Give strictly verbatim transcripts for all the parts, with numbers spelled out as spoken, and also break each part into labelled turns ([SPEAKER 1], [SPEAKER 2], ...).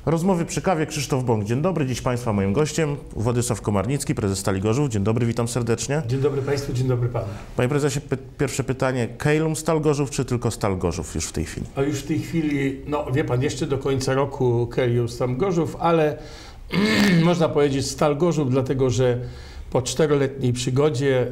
[SPEAKER 1] Rozmowy przy kawie, Krzysztof Bąk. Dzień dobry, dziś Państwa moim gościem Władysław Komarnicki, prezes Stali Gorzów. Dzień dobry, witam serdecznie.
[SPEAKER 2] Dzień dobry Państwu, dzień dobry Panu.
[SPEAKER 1] Panie prezesie, py pierwsze pytanie, Keilum Stal Gorzów, czy tylko Stal Gorzów już w tej chwili?
[SPEAKER 2] A już w tej chwili, no wie Pan, jeszcze do końca roku Keilum Stal Gorzów, ale można powiedzieć Stal Gorzów, dlatego że po czteroletniej przygodzie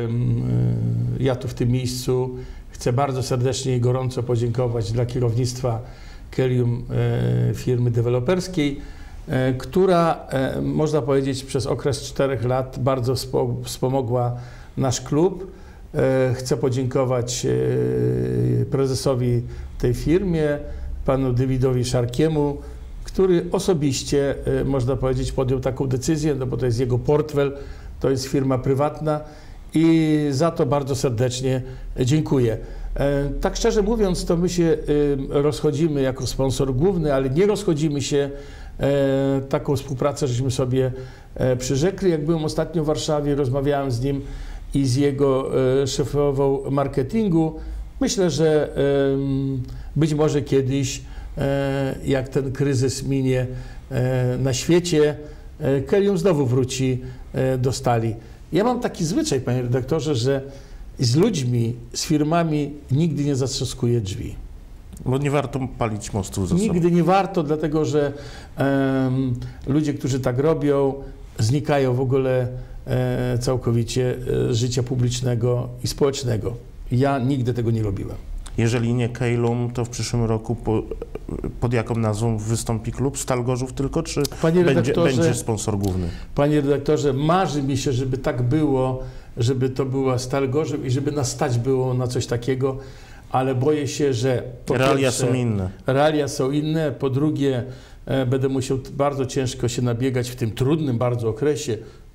[SPEAKER 2] yy, ja tu w tym miejscu chcę bardzo serdecznie i gorąco podziękować dla kierownictwa Keilum, e, firmy deweloperskiej, e, która, e, można powiedzieć, przez okres czterech lat bardzo wspomogła nasz klub. E, chcę podziękować e, prezesowi tej firmie, panu Dawidowi Szarkiemu, który osobiście, e, można powiedzieć, podjął taką decyzję, no bo to jest jego portfel, to jest firma prywatna i za to bardzo serdecznie dziękuję. Tak szczerze mówiąc, to my się rozchodzimy jako sponsor główny, ale nie rozchodzimy się, taką współpracę żeśmy sobie przyrzekli. Jak byłem ostatnio w Warszawie, rozmawiałem z nim i z jego szefową marketingu. Myślę, że być może kiedyś, jak ten kryzys minie na świecie, Keilum znowu wróci do Stali. Ja mam taki zwyczaj, panie redaktorze, że z ludźmi, z firmami nigdy nie zatrzaskuję drzwi.
[SPEAKER 1] Bo nie warto palić mostów ze sobą.
[SPEAKER 2] Nigdy nie warto, dlatego że um, ludzie, którzy tak robią, znikają w ogóle e, całkowicie z życia publicznego i społecznego. Ja nigdy tego nie robiłem.
[SPEAKER 1] Jeżeli nie Keilum, to w przyszłym roku po, pod jaką nazwą wystąpi klub? Stal Gorzów tylko, czy będzie, będzie sponsor główny?
[SPEAKER 2] Panie redaktorze, marzy mi się, żeby tak było, żeby to była Stal Gorzów i żeby nas stać było na coś takiego, ale boję się, że po
[SPEAKER 1] realia
[SPEAKER 2] pierwsze,
[SPEAKER 1] są inne.
[SPEAKER 2] Realia są inne, po drugie e, będę musiał bardzo ciężko się nabiegać w tym trudnym bardzo okresie.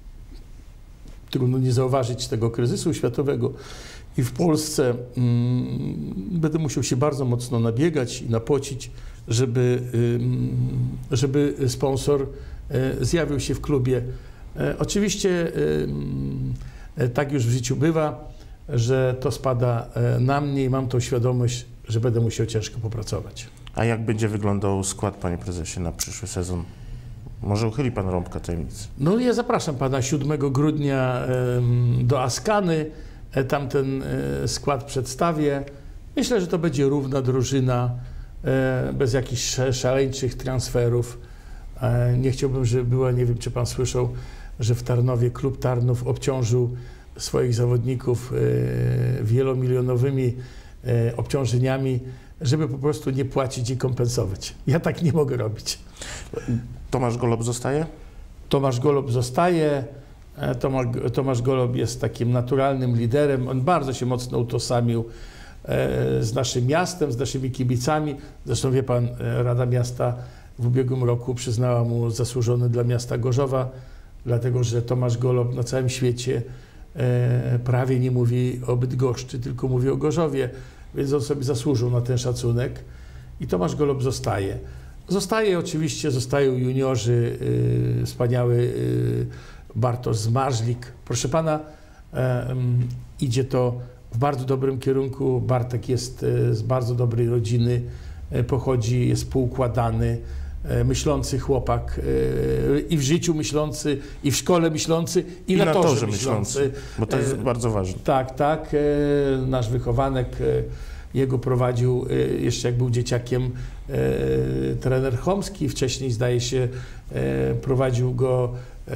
[SPEAKER 2] Trudno nie zauważyć tego kryzysu światowego. I w Polsce mm, będę musiał się bardzo mocno nabiegać i napocić, żeby, y, żeby sponsor y, zjawił się w klubie. Y, oczywiście y, y, tak już w życiu bywa, że to spada y, na mnie i mam tą świadomość, że będę musiał ciężko popracować.
[SPEAKER 1] A jak będzie wyglądał skład, panie prezesie, na przyszły sezon? Może uchyli pan rąbka tajemnicy?
[SPEAKER 2] No ja zapraszam pana siódmego grudnia y, do Askany. Tam ten skład przedstawię. Myślę, że to będzie równa drużyna, bez jakichś szaleńczych transferów. Nie chciałbym, żeby była, nie wiem, czy pan słyszał, że w Tarnowie klub Tarnów obciążył swoich zawodników wielomilionowymi obciążeniami, żeby po prostu nie płacić i kompensować. Ja tak nie mogę robić.
[SPEAKER 1] Tomasz Golob zostaje?
[SPEAKER 2] Tomasz Golob zostaje. Tomasz Golob jest takim naturalnym liderem. On bardzo się mocno utożsamił z naszym miastem, z naszymi kibicami. Zresztą wie pan, Rada Miasta w ubiegłym roku przyznała mu zasłużony dla miasta Gorzowa, dlatego że Tomasz Golob na całym świecie prawie nie mówi o Bydgoszczy, tylko mówi o Gorzowie, więc on sobie zasłużył na ten szacunek i Tomasz Golob zostaje. Zostaje oczywiście, zostają juniorzy, yy, wspaniały yy, Bartosz Zmarzlik. Proszę pana, e, idzie to w bardzo dobrym kierunku. Bartek jest e, z bardzo dobrej rodziny, e, pochodzi, jest poukładany, e, myślący chłopak, e, i w życiu myślący, i w szkole myślący, i, I na, na torze, torze myślący. myślący.
[SPEAKER 1] Bo to jest e, bardzo ważne.
[SPEAKER 2] Tak, tak. E, nasz wychowanek, e, jego prowadził e, jeszcze jak był dzieciakiem e, trener Chomski. Wcześniej, zdaje się, e, prowadził go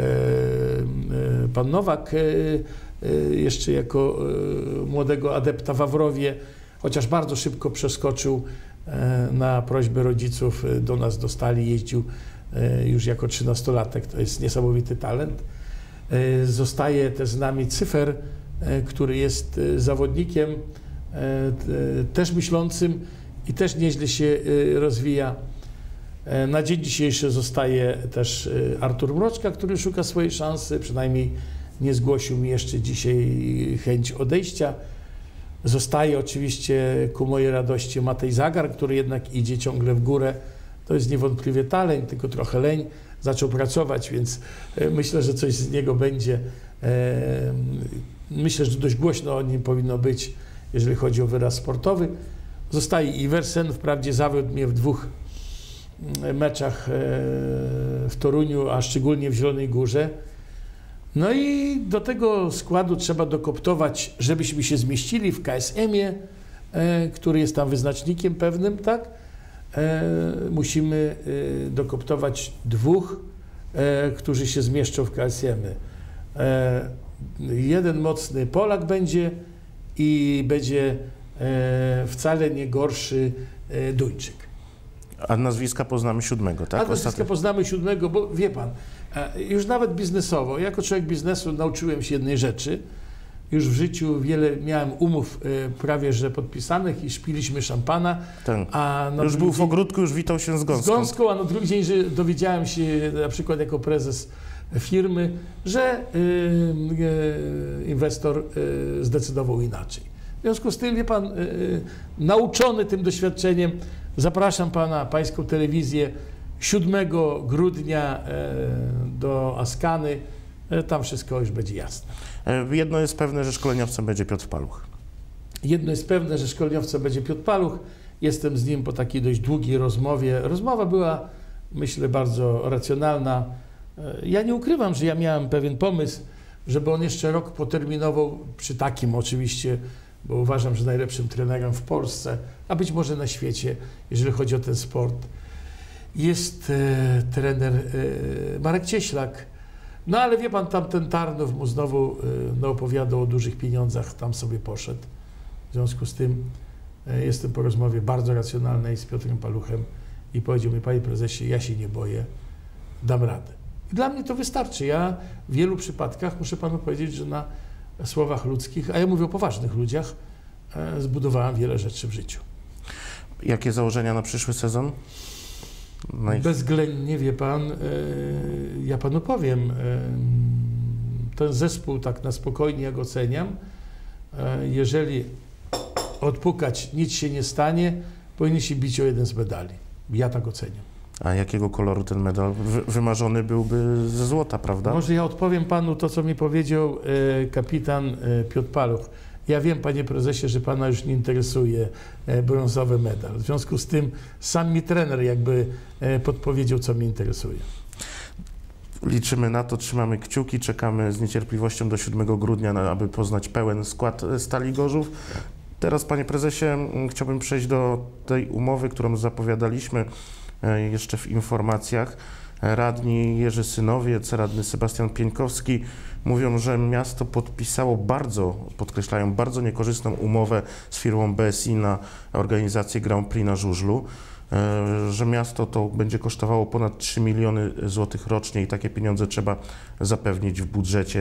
[SPEAKER 2] pan Nowak jeszcze jako młodego adepta w Wawrowie, chociaż bardzo szybko przeskoczył na prośbę rodziców do nas do Stali, jeździł już jako trzynastolatek, to jest niesamowity talent. Zostaje też z nami Cyfer, który jest zawodnikiem też myślącym i też nieźle się rozwija. Na dzień dzisiejszy zostaje też Artur Mroczka, który szuka swojej szansy, przynajmniej nie zgłosił mi jeszcze dzisiaj chęć odejścia. Zostaje oczywiście ku mojej radości Matej Zagar, który jednak idzie ciągle w górę. To jest niewątpliwie talent, tylko trochę leń. Zaczął pracować, więc myślę, że coś z niego będzie. Myślę, że dość głośno o nim powinno być, jeżeli chodzi o wyraz sportowy. Zostaje Iversen, wprawdzie zawiódł mnie w dwóch meczach w Toruniu, a szczególnie w Zielonej Górze. No i do tego składu trzeba dokoptować, żebyśmy się zmieścili w K S M-ie, który jest tam wyznacznikiem pewnym, tak? Musimy dokoptować dwóch, którzy się zmieszczą w K S M-ie. Jeden mocny Polak będzie i będzie wcale nie gorszy Duńczyk.
[SPEAKER 1] A nazwiska poznamy siódmego, tak?
[SPEAKER 2] A nazwiska Ostatnio. poznamy siódmego, bo wie pan, już nawet biznesowo, jako człowiek biznesu nauczyłem się jednej rzeczy. Już w życiu wiele miałem umów prawie że podpisanych i szpiliśmy szampana.
[SPEAKER 1] Ten. A już był w ogródku, już witał się z gąską.
[SPEAKER 2] Z gąską, a na drugi dzień, że dowiedziałem się na przykład jako prezes firmy, że yy, inwestor yy, zdecydował inaczej. W związku z tym, wie pan, yy, nauczony tym doświadczeniem, zapraszam pana, pańską telewizję siódmego grudnia yy, do Askany. Yy, tam wszystko już będzie jasne.
[SPEAKER 1] Jedno jest pewne, że szkoleniowcem będzie Piotr Paluch.
[SPEAKER 2] Jedno jest pewne, że szkoleniowcem będzie Piotr Paluch. Jestem z nim po takiej dość długiej rozmowie. Rozmowa była, myślę, bardzo racjonalna. Ja nie ukrywam, że ja miałem pewien pomysł, żeby on jeszcze rok poterminował przy takim oczywiście, bo uważam, że najlepszym trenerem w Polsce, a być może na świecie, jeżeli chodzi o ten sport, jest e, trener e, Marek Cieślak. No ale wie pan, tamten Tarnów mu znowu e, no, opowiadał o dużych pieniądzach, tam sobie poszedł. W związku z tym e, jestem po rozmowie bardzo racjonalnej z Piotrem Paluchem i powiedział mi: panie prezesie, ja się nie boję, dam radę. I dla mnie to wystarczy. Ja w wielu przypadkach, muszę panu powiedzieć, że na słowach ludzkich, a ja mówię o poważnych ludziach, e, zbudowałem wiele rzeczy w życiu.
[SPEAKER 1] Jakie założenia na przyszły sezon? Naj...
[SPEAKER 2] Bezwzględnie, wie pan, e, ja panu powiem, e, ten zespół tak na spokojnie jak oceniam, e, jeżeli odpukać, nic się nie stanie, powinien się bić o jeden z medali. Ja tak oceniam.
[SPEAKER 1] A jakiego koloru ten medal? Wy, wymarzony byłby ze złota, prawda?
[SPEAKER 2] Może ja odpowiem panu to, co mi powiedział e, kapitan e, Piotr Paluch. Ja wiem, panie prezesie, że pana już nie interesuje e, brązowy medal. W związku z tym sam mi trener jakby e, podpowiedział, co mnie interesuje.
[SPEAKER 1] Liczymy na to, trzymamy kciuki, czekamy z niecierpliwością do siódmego grudnia, na, aby poznać pełen skład Stali Gorzów. Teraz, panie prezesie, chciałbym przejść do tej umowy, którą zapowiadaliśmy jeszcze w informacjach. Radni Jerzy Synowiec, radny Sebastian Pieńkowski mówią, że miasto podpisało bardzo, podkreślają, bardzo niekorzystną umowę z firmą B S I na organizację Grand Prix na żużlu, że miasto to będzie kosztowało ponad trzy miliony złotych rocznie i takie pieniądze trzeba zapewnić w budżecie.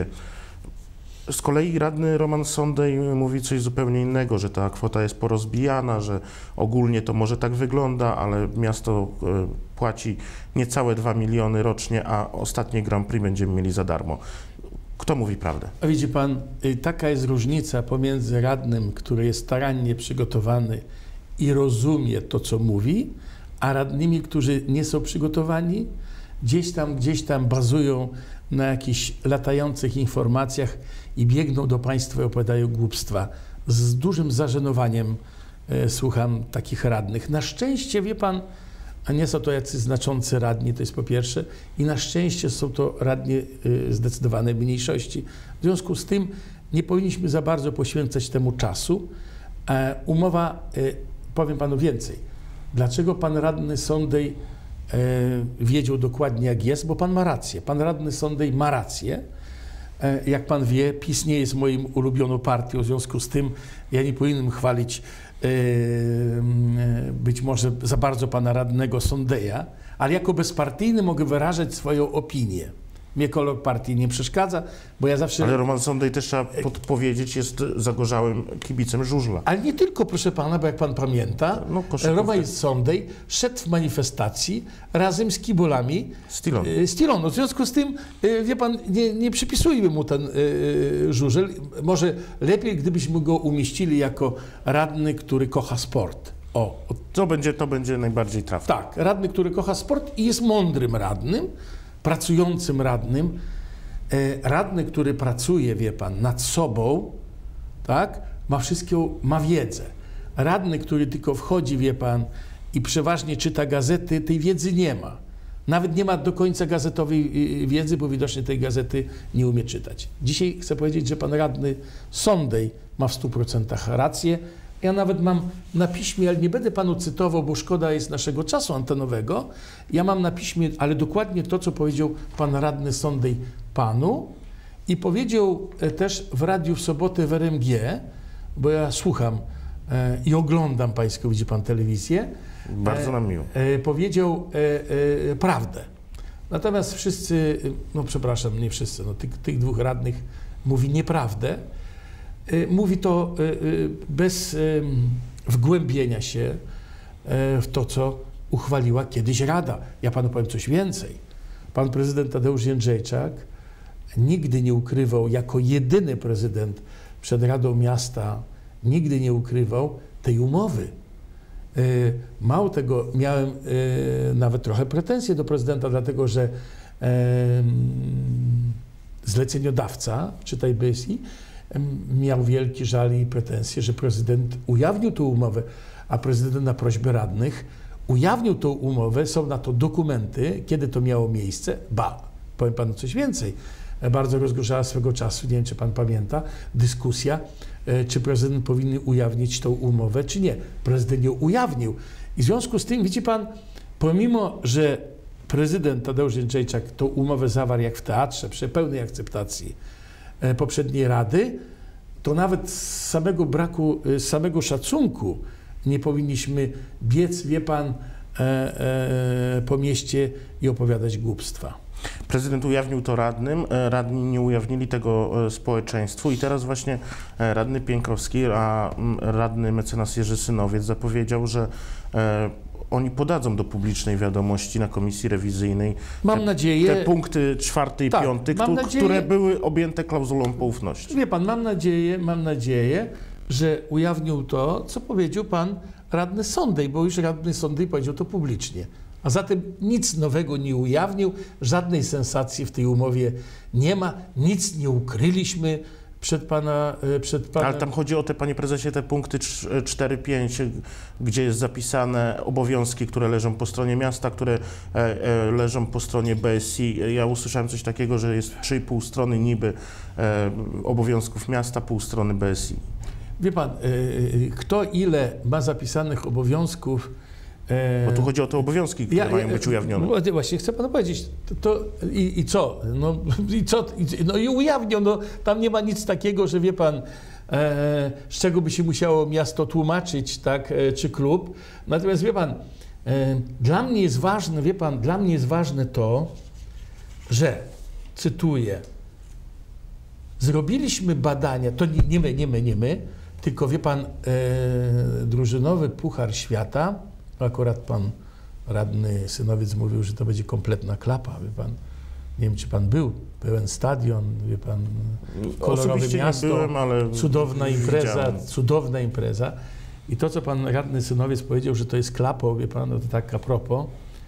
[SPEAKER 1] Z kolei radny Roman Sondej mówi coś zupełnie innego, że ta kwota jest porozbijana, że ogólnie to może tak wygląda, ale miasto płaci niecałe dwa miliony rocznie, a ostatnie Grand Prix będziemy mieli za darmo. Kto mówi prawdę?
[SPEAKER 2] A widzi pan, taka jest różnica pomiędzy radnym, który jest starannie przygotowany i rozumie to, co mówi, a radnymi, którzy nie są przygotowani, gdzieś tam, gdzieś tam bazują na jakichś latających informacjach i biegną do państwa i opowiadają głupstwa. Z dużym zażenowaniem e, słucham takich radnych. Na szczęście, wie pan, a nie są to jacyś znaczący radni, to jest po pierwsze, i na szczęście są to radni e, zdecydowanej mniejszości. W związku z tym nie powinniśmy za bardzo poświęcać temu czasu. E, umowa, e, powiem panu więcej. Dlaczego pan radny Sondej e, wiedział dokładnie, jak jest? Bo pan ma rację. Pan radny Sondej ma rację. E, jak pan wie, PiS nie jest moim ulubioną partią, w związku z tym ja nie powinienem chwalić e, e, być może za bardzo pana radnego Sondeja, ale jako bezpartyjny mogę wyrażać swoją opinię. Mnie kolor partii nie przeszkadza, bo ja zawsze...
[SPEAKER 1] Ale Roman Sondej, też trzeba podpowiedzieć, jest zagorzałym kibicem żużla.
[SPEAKER 2] Ale nie tylko, proszę pana, bo jak pan pamięta, no, Roman Sondej szedł w manifestacji razem z kibolami Stilonu. W związku z tym, wie pan, nie, nie przypisujmy mu ten y, żużel. Może lepiej, gdybyśmy go umieścili jako radny, który kocha sport. O,
[SPEAKER 1] to będzie, to będzie najbardziej trafne.
[SPEAKER 2] Tak, radny, który kocha sport i jest mądrym radnym, pracującym radnym, radny, który pracuje, wie pan, nad sobą, tak, ma wszystko, ma wiedzę. Radny, który tylko wchodzi, wie pan, i przeważnie czyta gazety, tej wiedzy nie ma. Nawet nie ma do końca gazetowej wiedzy, bo widocznie tej gazety nie umie czytać. Dzisiaj chcę powiedzieć, że pan radny Sondej ma w stu procentach rację. Ja nawet mam na piśmie, ale nie będę panu cytował, bo szkoda jest naszego czasu antenowego. Ja mam na piśmie, ale dokładnie to, co powiedział pan radny Sondej panu i powiedział też w radiu w sobotę w R M G, bo ja słucham e, i oglądam pańską, widzi pan, telewizję.
[SPEAKER 1] Bardzo nam miło.
[SPEAKER 2] E, e, powiedział e, e, prawdę. Natomiast wszyscy, no przepraszam, nie wszyscy, no tych, tych dwóch radnych mówi nieprawdę. E, mówi to e, bez e, wgłębienia się e, w to, co uchwaliła kiedyś Rada. Ja panu powiem coś więcej. Pan prezydent Tadeusz Jędrzejczak nigdy nie ukrywał, jako jedyny prezydent przed Radą Miasta, nigdy nie ukrywał tej umowy. Mało tego, miałem nawet trochę pretensje do prezydenta, dlatego że zleceniodawca, czytaj B S I, miał wielki żal i pretensje, że prezydent ujawnił tę umowę, a prezydent na prośbę radnych ujawnił tę umowę, są na to dokumenty, kiedy to miało miejsce. Ba, powiem panu coś więcej. Bardzo rozgorzała swego czasu, nie wiem, czy pan pamięta, dyskusja, czy prezydent powinien ujawnić tą umowę, czy nie. Prezydent ją ujawnił. I w związku z tym, widzi pan, pomimo, że prezydent Tadeusz Jędrzejczak tą umowę zawarł jak w teatrze, przy pełnej akceptacji poprzedniej Rady, to nawet z samego braku, z samego szacunku nie powinniśmy biec, wie pan, e, e, po mieście i opowiadać głupstwa.
[SPEAKER 1] Prezydent ujawnił to radnym, radni nie ujawnili tego społeczeństwu i teraz właśnie radny Pieńkowski, a radny mecenas Jerzy Synowiec zapowiedział, że e, oni podadzą do publicznej wiadomości na komisji rewizyjnej
[SPEAKER 2] mam
[SPEAKER 1] te,
[SPEAKER 2] nadzieję,
[SPEAKER 1] te punkty czwarty i
[SPEAKER 2] tak,
[SPEAKER 1] piąty,
[SPEAKER 2] mam
[SPEAKER 1] które
[SPEAKER 2] nadzieję,
[SPEAKER 1] były objęte klauzulą poufności.
[SPEAKER 2] Wie pan, mam nadzieję, mam nadzieję, że ujawnił to, co powiedział pan radny Sondej, bo już radny Sondej powiedział to publicznie. A zatem nic nowego nie ujawnił, żadnej sensacji w tej umowie nie ma, nic nie ukryliśmy przed pana... Przed panem.
[SPEAKER 1] Ale tam chodzi o te, panie prezesie, te punkty cztery pięć, gdzie jest zapisane obowiązki, które leżą po stronie miasta, które e, e, leżą po stronie B S I. Ja usłyszałem coś takiego, że jest trzy i pół strony niby e, obowiązków miasta, pół strony B S I.
[SPEAKER 2] Wie pan, e, kto ile ma zapisanych obowiązków.
[SPEAKER 1] Bo tu chodzi o te obowiązki, które ja, mają być ujawnione.
[SPEAKER 2] No, właśnie chcę panu powiedzieć, to, to i, i co? No i, co? I, no i ujawnią, no, tam nie ma nic takiego, że wie pan, e, z czego by się musiało miasto tłumaczyć, tak, e, czy klub. Natomiast wie pan, e, dla mnie jest ważne, wie pan, dla mnie jest ważne to, że, cytuję, zrobiliśmy badania, to nie, nie my, nie my, nie my, tylko wie pan, e, drużynowy Puchar Świata. Akurat pan radny Synowiec mówił, że to będzie kompletna klapa, wie pan. Nie wiem, czy pan był, pełen stadion, wie pan, kolorowe
[SPEAKER 1] Osobiście
[SPEAKER 2] miasto,
[SPEAKER 1] nie byłem, ale
[SPEAKER 2] cudowna impreza,
[SPEAKER 1] widziałem.
[SPEAKER 2] cudowna impreza. I to, co pan radny Synowiec powiedział, że to jest klapą, wie pan, no to tak a propos,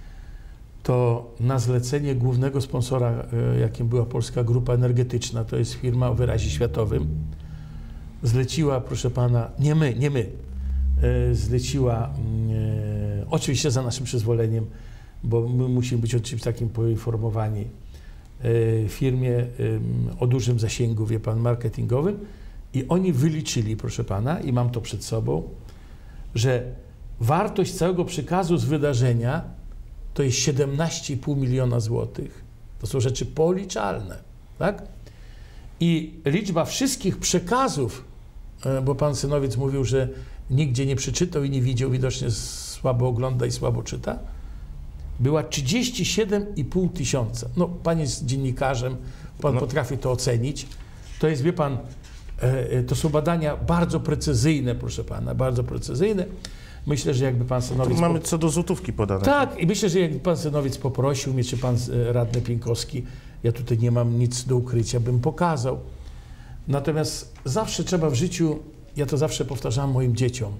[SPEAKER 2] to na zlecenie głównego sponsora, jakim była Polska Grupa Energetyczna, to jest firma o wyrazie światowym, zleciła, proszę pana, nie my, nie my, zleciła, e, oczywiście za naszym przyzwoleniem, bo my musimy być o czymś takim poinformowani, e, firmie e, o dużym zasięgu, wie pan, marketingowym i oni wyliczyli, proszę pana, i mam to przed sobą, że wartość całego przekazu z wydarzenia to jest siedemnaście i pół miliona złotych. To są rzeczy policzalne, tak? I liczba wszystkich przekazów, e, bo pan Synowiec mówił, że nigdzie nie przeczytał i nie widział, widocznie słabo ogląda i słabo czyta, była trzydzieści siedem i pół tysiąca. No, pan jest dziennikarzem, pan no. potrafi to ocenić. To jest, wie pan, e, to są badania bardzo precyzyjne, proszę pana, bardzo precyzyjne. Myślę, że jakby pan Synowiec...
[SPEAKER 1] Tu mamy co do złotówki podane.
[SPEAKER 2] Tak, i myślę, że jakby pan Synowiec poprosił mnie, czy pan radny Pieńkowski, ja tutaj nie mam nic do ukrycia, bym pokazał. Natomiast zawsze trzeba w życiu, ja to zawsze powtarzam moim dzieciom,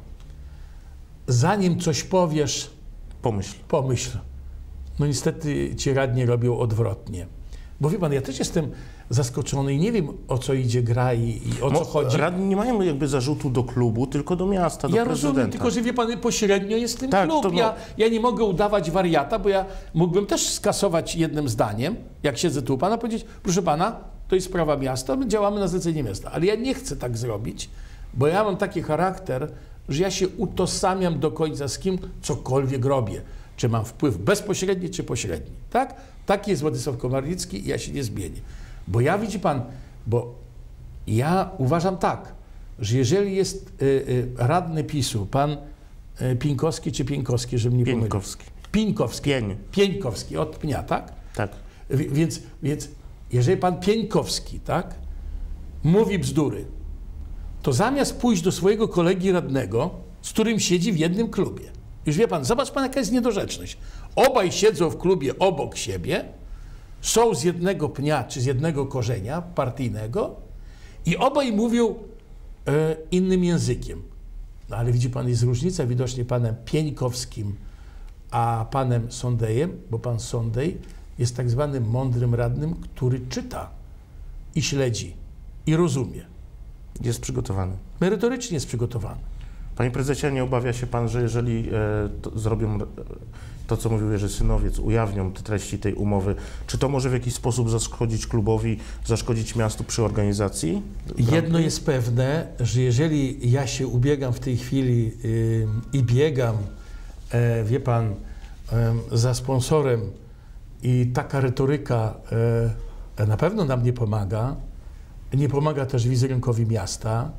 [SPEAKER 2] zanim coś powiesz,
[SPEAKER 1] pomyśl.
[SPEAKER 2] pomyśl. No niestety ci radni robią odwrotnie. Bo wie pan, ja też jestem zaskoczony i nie wiem, o co idzie gra i, i o co chodzi.
[SPEAKER 1] Radni nie mają jakby zarzutu do klubu, tylko do miasta, do
[SPEAKER 2] ja
[SPEAKER 1] prezydenta.
[SPEAKER 2] rozumiem, tylko że wie pan, pośrednio jest ten
[SPEAKER 1] Tak,
[SPEAKER 2] klub.
[SPEAKER 1] to no-
[SPEAKER 2] ja, ja nie mogę udawać wariata, bo ja mógłbym też skasować jednym zdaniem, jak siedzę tu u pana, powiedzieć, proszę pana, to jest sprawa miasta, my działamy na zlecenie miasta. Ale ja nie chcę tak zrobić, bo ja mam taki charakter, że ja się utożsamiam do końca z kim cokolwiek robię. Czy mam wpływ bezpośredni, czy pośredni. Tak? Taki jest Władysław Komarnicki i ja się nie zmienię. Bo ja, widzi pan, bo ja uważam tak, że jeżeli jest y, y, radny PiSu, pan y, Pieńkowski czy Pieńkowski, żebym nie pomylił.
[SPEAKER 1] Pieńkowski.
[SPEAKER 2] Pieńkowski.
[SPEAKER 1] Pień.
[SPEAKER 2] Pieńkowski, od pnia, tak?
[SPEAKER 1] Tak.
[SPEAKER 2] W, więc, więc jeżeli pan Pieńkowski, tak, mówi bzdury, to zamiast pójść do swojego kolegi radnego, z którym siedzi w jednym klubie, już wie pan, zobacz pan, jaka jest niedorzeczność. Obaj siedzą w klubie obok siebie, są z jednego pnia czy z jednego korzenia partyjnego i obaj mówią e, innym językiem. No ale widzi pan, jest różnica widocznie panem Pieńkowskim a panem Sondejem, bo pan Sondej jest tak zwanym mądrym radnym, który czyta i śledzi i rozumie.
[SPEAKER 1] Jest przygotowany.
[SPEAKER 2] Merytorycznie jest przygotowany.
[SPEAKER 1] Panie prezesie, nie obawia się pan, że jeżeli e, to, zrobią e, to, co mówił Jerzy Synowiec, ujawnią te treści tej umowy, czy to może w jakiś sposób zaszkodzić klubowi, zaszkodzić miastu przy organizacji?
[SPEAKER 2] Jedno jest pewne, że jeżeli ja się ubiegam w tej chwili yy, i biegam, e, wie pan, e, za sponsorem i taka retoryka e, na pewno nam nie pomaga, nie pomaga też wizerunkowi miasta,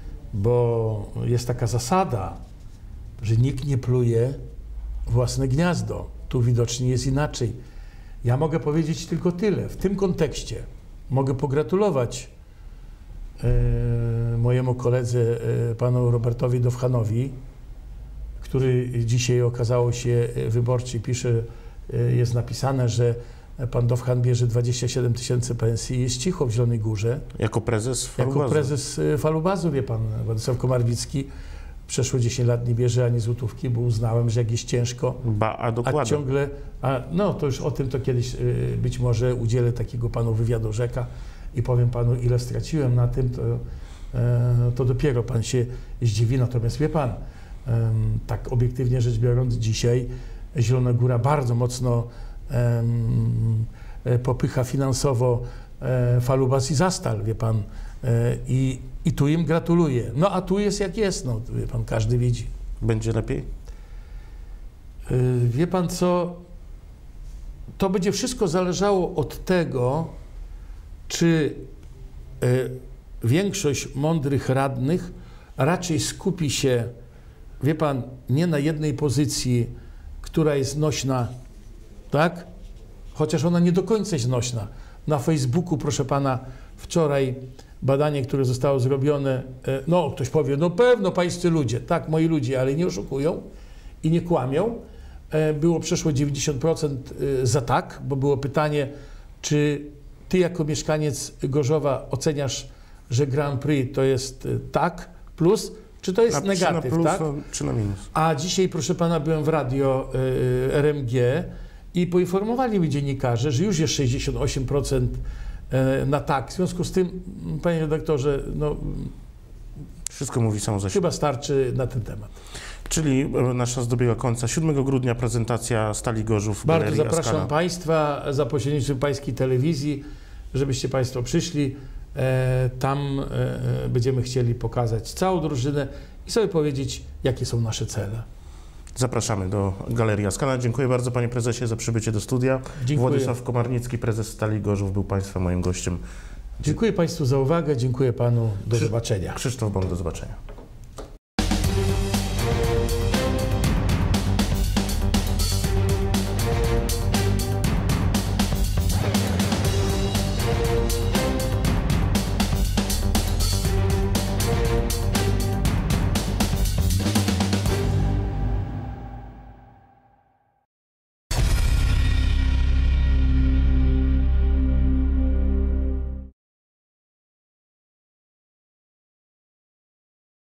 [SPEAKER 2] bo jest taka zasada, że nikt nie pluje własne gniazdo. Tu widocznie jest inaczej. Ja mogę powiedzieć tylko tyle. W tym kontekście mogę pogratulować e, mojemu koledze, e, panu Robertowi Dowhanowi, który dzisiaj okazało się wyborczy, pisze, e, jest napisane, że pan Dowhan bierze dwadzieścia siedem tysięcy pensji i jest cicho w Zielonej Górze.
[SPEAKER 1] Jako prezes Falubazu.
[SPEAKER 2] Jako prezes Falubazu, wie pan, Władysław Komarnicki przeszło dziesięć lat nie bierze ani złotówki, bo uznałem, że jak jest ciężko,
[SPEAKER 1] Ba, a dokładnie.
[SPEAKER 2] a ciągle, a, no to już o tym to kiedyś y, być może udzielę takiego panu wywiadu rzeka i powiem panu, ile straciłem na tym, to, y, to dopiero pan się zdziwi. Natomiast wie pan, y, tak obiektywnie rzecz biorąc, dzisiaj Zielona Góra bardzo mocno y, popycha finansowo y, Falubaz i Zastal, wie pan, y, i, i tu im gratuluję. No a tu jest jak jest, no wie pan, każdy widzi.
[SPEAKER 1] Będzie lepiej?
[SPEAKER 2] Wie pan co, to będzie wszystko zależało od tego, czy większość mądrych radnych raczej skupi się, wie pan, nie na jednej pozycji, która jest nośna, tak? Chociaż ona nie do końca jest nośna. Na Facebooku, proszę pana, wczoraj badanie, które zostało zrobione, no ktoś powie, no pewno pańscy ludzie, tak, moi ludzie, ale nie oszukują i nie kłamią. Było przeszło dziewięćdziesiąt procent za tak, bo było pytanie, czy ty jako mieszkaniec Gorzowa oceniasz, że Grand Prix to jest tak plus, czy to jest
[SPEAKER 1] A
[SPEAKER 2] negatyw,
[SPEAKER 1] czy na plus,
[SPEAKER 2] tak?
[SPEAKER 1] czy na minus?
[SPEAKER 2] A dzisiaj, proszę pana, byłem w radio y, R M G i poinformowali mi dziennikarze, że już jest sześćdziesiąt osiem procent y, na tak. W związku z tym, panie redaktorze, no
[SPEAKER 1] Wszystko mówi samo za siebie.
[SPEAKER 2] chyba starczy na ten temat.
[SPEAKER 1] Czyli nasz czas dobiega końca. siódmego grudnia prezentacja Stali Gorzów w
[SPEAKER 2] Bardzo
[SPEAKER 1] Galerii
[SPEAKER 2] zapraszam
[SPEAKER 1] Askana.
[SPEAKER 2] państwa za pośrednictwem pańskiej telewizji, żebyście państwo przyszli. E, tam e, będziemy chcieli pokazać całą drużynę i sobie powiedzieć, jakie są nasze cele.
[SPEAKER 1] Zapraszamy do Galerii Askana. Dziękuję bardzo panie prezesie za przybycie do studia.
[SPEAKER 2] Dziękuję.
[SPEAKER 1] Władysław Komarnicki, prezes Stali Gorzów, był państwa moim gościem.
[SPEAKER 2] Dziękuję państwu za uwagę, dziękuję panu, do zobaczenia.
[SPEAKER 1] Krzysztof Bąk, do zobaczenia.